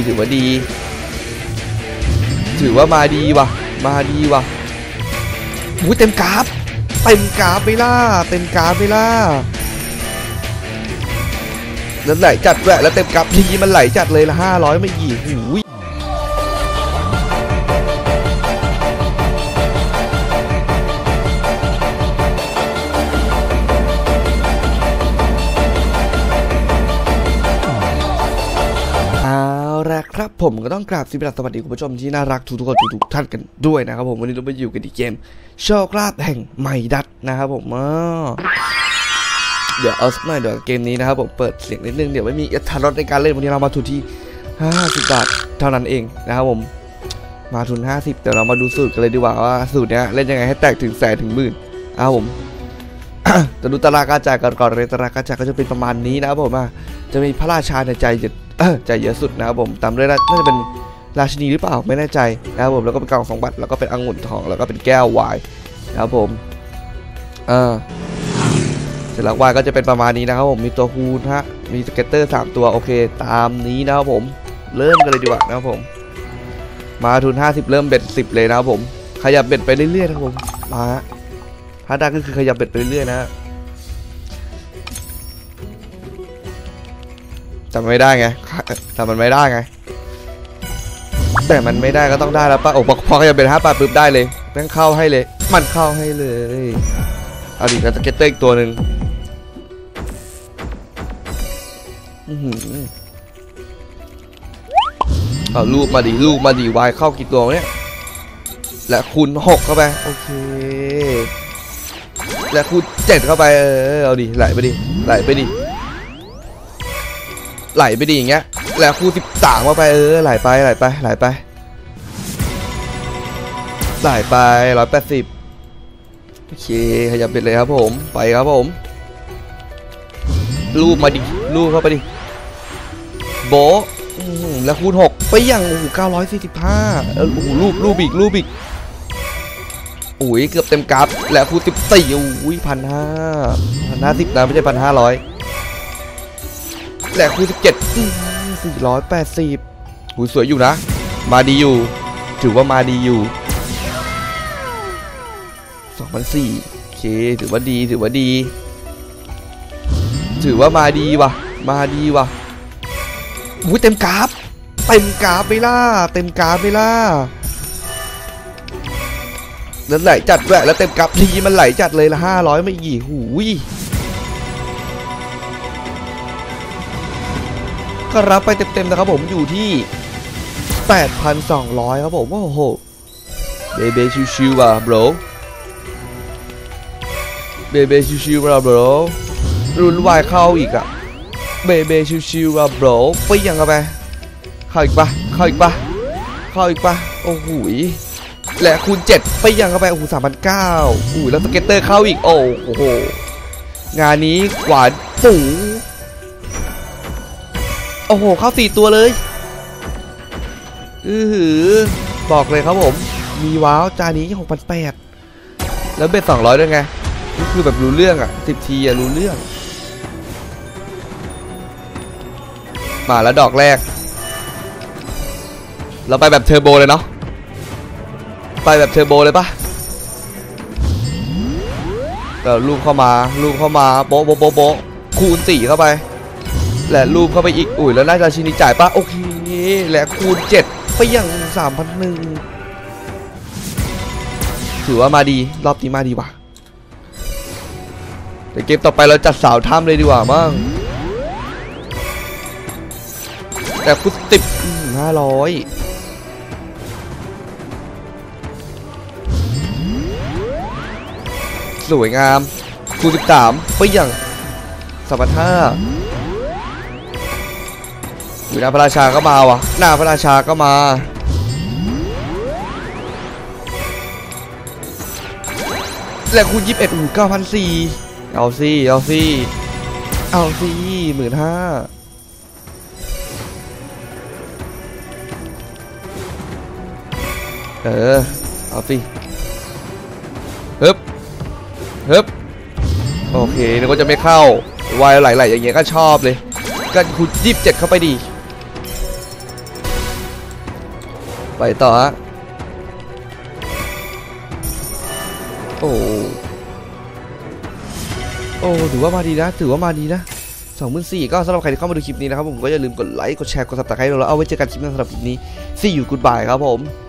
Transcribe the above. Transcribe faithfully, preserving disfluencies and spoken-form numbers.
ถือว่าดีถือว่ามาดีว่ะมาดีว่ะหูเต็มกราฟเต็มกราฟไปล่ะเต็มกราฟไปล่ะแล้วไหลจัดแหวะแล้วเต็มกราฟทีมันไหลจัดเลยละห้าร้อยไม่หยีหูยครับผมก็ต้องกราบสวัสดีคุณผู้ชมที่น่ารักทุกทุกคนทุกท่านกันด้วยนะครับผมวันนี้เราไปอยู่กันที่เกมโชคลาภแห่งไมดัสนะครับผมเดี๋ยวเอาสักหน่อยเดี๋ยวเกมนี้นะครับผมเปิดเสียงนิดนึงเดี๋ยวไม่มีอัตราลดในการเล่นวันนี้เรามาทุนที่ห้าสิบบาทเท่านั้นเองนะครับผมมาทุนห้าสิบเดี๋ยวเรามาดูสูตรกันเลยดีกว่าว่าสูตรเนี้ยเล่นยังไงให้แตกถึงแสนถึงหมื่นนะครับผม จะดูตารางการจ่ายก่อนเลยตารางการจ่ายก็จะเป็นประมาณนี้นะครับผมจะมีพระราชาในใจจะใจเยอะสุดนะครับผมตามด้วยน่าจะเป็นราชินีหรือเปล่าไม่แน่ใจนะครับผมแล้วก็เป็นกล่องสองบัตรแล้วก็เป็นองุ่นทองแล้วก็เป็นแก้ววายนะครับผมเออเสร็จแล้ววายก็จะเป็นประมาณนี้นะครับผมมีตัวคูณฮะมีสเก็ตเตอร์สามตัวโอเคตามนี้นะครับผมเริ่มกันเลยดีกว่านะครับผมมาทุนห้าสิบเริ่มเบ็ดสิบเลยนะครับผมขยับเบ็ดไปเรื่อยๆนะครับผมมาถ้าได้ก็คือขยับเบ็ดไปเรื่อยๆนะแต่ไม่ได้ไงแต่มันไม่ได้ไงแต่มันไม่ได้ก็ต้องได้แล้วป่ะโอ้พอขยับเบ็ดห้าบาทปุ๊บได้เลยแม่งเข้าให้เลยมันเข้าให้เลยเอาดิสเก็ตเตอร์อีกตัวหนึ่งเอาลูกมาดิลูกมาดิวายเข้ากี่ตัวเนี่ยและคูณหกเข้าไปโอเคและคูณเจ็ดเข้าไปเออเอาดิไหลไปดิไหลไปดิไหลไปดิอย่างเงี้ยแล้วคูณสิบสามเข้าไปเออไหลไปไหลไปไหลไปไหลไปร้อยแปดสิบโอเคขยับไปเลยครับผมไปครับผมลูบมาดิลูบเข้าไปดิโบแล้วคูณหกไปยังโอ้โหเก้าร้อยสี่สิบห้าเออโอ้โหลูบลูบอีกลูบอีกอุ้ยเกือบเต็มกราฟแล้วคูณสิบสี่อุ้ยพันห้าพันห้าสิบนะไม่ใช่พันห้าร้อยแหละคูณสิบเจ็ดสี่ร้อยแปดสิบหูสวยอยู่นะมาดีอยู่ถือว่ามาดีอยู่สองพันสี่โอเคถือว่าดีถือว่าดีถือว่ามาดีว่ะมาดีว่ะหูเต็มกราฟเต็มกราฟไปล่ะเต็มกราฟไปล่ะแล้วไหลจัดแหวะแล้วเต็มกราฟทีมันไหลจัดเลยละห้าร้อยไม่กี่หูยก็รับไปเต็มๆนะครับผมอยู่ที่ แปดพันสองร้อย ครับผมโอ้โหเบเบชิวๆว่ะ bro เบเบชิวๆว่ะ bro รุนวายเข้าอีกอะเบเบชิวๆว่ะ bro ไปยังกันไปเข้าอีกปะเข้าอีกปะเข้าอีกปะโอ้โหและคูณเจ็ดไปยังกันไปโอ้โหสามพันเก้าอุ้ยแล้วสเก็ตเตอร์เข้าอีกโอ้โหงานนี้หวานปู่โอ้โหเข้าสี่ตัวเลยอือหือบอกเลยครับผมมีว้าวจานนี้หกพันแปดแล้วเบ็ดสองร้อยด้วยไงนี่คือแบบรู้เรื่องอ่ะสิบทีอะรู้เรื่องมาแล้วดอกแรกเราไปแบบเทอร์โบเลยเนาะไปแบบเทอร์โบเลยปะเดี๋ยวลูกเข้ามาลูกเข้ามาโบ๊ะโบ๊ะโบ๊ะคูณสี่เข้าไปและรูปเข้าไปอีกอุ้ยแล้วน่าจะชินิจ่ายปะโอเคและคูณเจ็ดไปยังสามพันหนึ่งถือว่ามาดีรอบนี้มาดีว่ะแต่เกมต่อไปเราจัดสาวถ้ำเลยดีกว่ามั้งแต่คูณสิบห้าร้อยสวยงามคูณสิบสามไปยังสามพันห้าหน้าพระราชาก็มาวะหน้าพระราชาก็มาและคูณยี่สิบเอ็ดอู๋เก้าพันสี่เอาสิเอาสิเอาสิหมื่นห้าเออเอาสิฮึบฮึบโอเคนึกว่าจะไม่เข้าวายไหลๆอย่างเงี้ยก็ชอบเลยก็คูณยี่สิบเจ็ดเข้าไปดีไปต่อฮะโอ้โอ้ถือว่ามาดีนะถือว่ามาดีนะสองหมื่นสี่ก็สำหรับใครที่เข้ามาดูคลิปนี้นะครับผมก็อย่าลืมกดไลค์กดแชร์กดซับสไครต์เราแล้วเอาไว้เจอกันคลิปหน้าสำหรับคลิปนี้ See you goodbye ครับผม